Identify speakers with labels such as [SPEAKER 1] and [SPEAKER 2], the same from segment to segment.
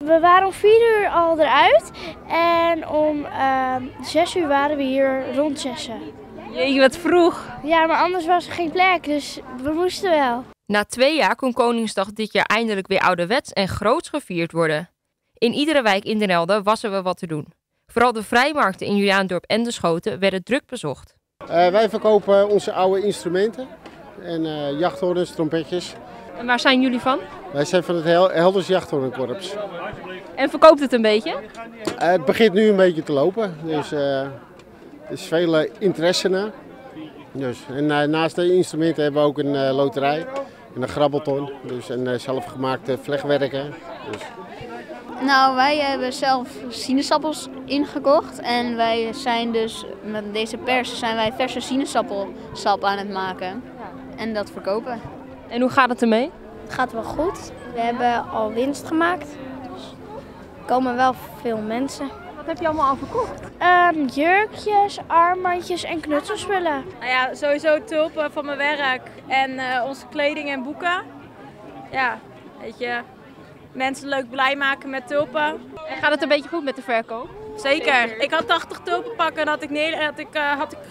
[SPEAKER 1] We waren om 4 uur al eruit en om 6 uur waren we hier rond 6.
[SPEAKER 2] Jeetje, wat vroeg.
[SPEAKER 1] Ja, maar anders was er geen plek, dus we moesten wel.
[SPEAKER 2] Na 2 jaar kon Koningsdag dit jaar eindelijk weer ouderwets en groots gevierd worden. In iedere wijk in Den Helder was er wel wat te doen. Vooral de vrijmarkten in Juliaandorp en De Schoten werden druk bezocht.
[SPEAKER 3] Wij verkopen onze oude instrumenten en jachthoorns, trompetjes.
[SPEAKER 2] En waar zijn jullie van?
[SPEAKER 3] Wij zijn van het Helders Jachthoornkorps.
[SPEAKER 2] En verkoopt het een beetje?
[SPEAKER 3] Het begint nu een beetje te lopen, dus er is veel interesse naar. Dus, en naast de instrumenten hebben we ook een loterij en een grabbelton dus, en zelfgemaakte vlechtwerken. Dus.
[SPEAKER 4] Nou, wij hebben zelf sinaasappels ingekocht en wij zijn dus met deze pers zijn wij verse sinaasappelsap aan het maken en dat verkopen.
[SPEAKER 2] En hoe gaat het ermee?
[SPEAKER 1] Het gaat wel goed. We hebben al winst gemaakt. Dus er komen wel veel mensen.
[SPEAKER 2] Wat heb je allemaal al verkocht?
[SPEAKER 1] Jurkjes, armbandjes en knutselspullen.
[SPEAKER 5] Nou ja, sowieso tulpen van mijn werk en onze kleding en boeken. Ja, weet je, mensen leuk blij maken met tulpen.
[SPEAKER 2] En gaat het een beetje goed met de verkoop?
[SPEAKER 5] Zeker. Ik had 80 tulpenpakken en had ik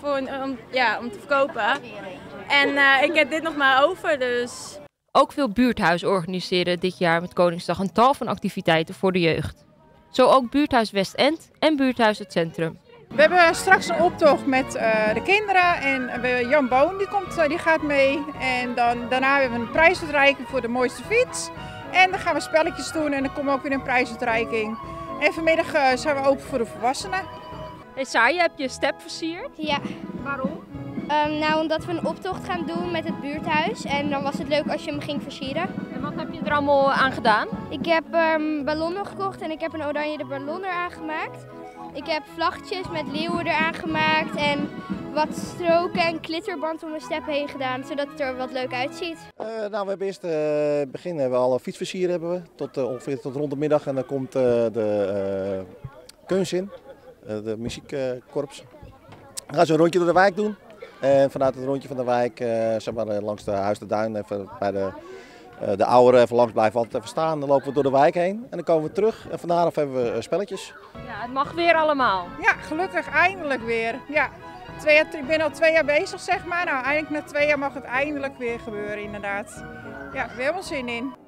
[SPEAKER 5] om te verkopen. En ik heb dit nog maar over, dus.
[SPEAKER 2] Ook veel buurthuizen organiseren dit jaar met Koningsdag een tal van activiteiten voor de jeugd. Zo ook buurthuis Westend en buurthuis Het Centrum.
[SPEAKER 6] We hebben straks een optocht met de kinderen en Jan Boon die gaat mee. En daarna hebben we een prijsuitreiking voor de mooiste fiets. En dan gaan we spelletjes doen en dan komt ook weer een prijsuitreiking. En vanmiddag zijn we open voor de volwassenen.
[SPEAKER 2] Hey Saar, je hebt je step versierd.
[SPEAKER 1] Ja.
[SPEAKER 2] Waarom?
[SPEAKER 1] Nou, omdat we een optocht gaan doen met het buurthuis en dan was het leuk als je hem ging versieren.
[SPEAKER 2] En wat heb je er allemaal aan gedaan?
[SPEAKER 1] Ik heb ballonnen gekocht en ik heb een oranje ballon eraan gemaakt. Ik heb vlaggetjes met leeuwen eraan gemaakt en wat stroken en glitterband om mijn step heen gedaan, zodat het er wat leuk uitziet.
[SPEAKER 7] Nou, we hebben eerst begin hebben we al een fietsversier hebben we, ongeveer tot rond de middag en dan komt de kunst in, de muziekkorps. Dan gaan ze een rondje door de wijk doen. En vanuit het rondje van de wijk, zeg maar, langs de Huis de Duin, even bij de ouderen even langs blijven, altijd even staan. Dan lopen we door de wijk heen en dan komen we terug en van daaraf hebben we spelletjes.
[SPEAKER 2] Ja, het mag weer allemaal.
[SPEAKER 6] Ja, gelukkig eindelijk weer. Ja, ik ben al 2 jaar bezig, zeg maar. Nou, eindelijk na 2 jaar mag het eindelijk weer gebeuren, inderdaad. Ja, we hebben er zin in.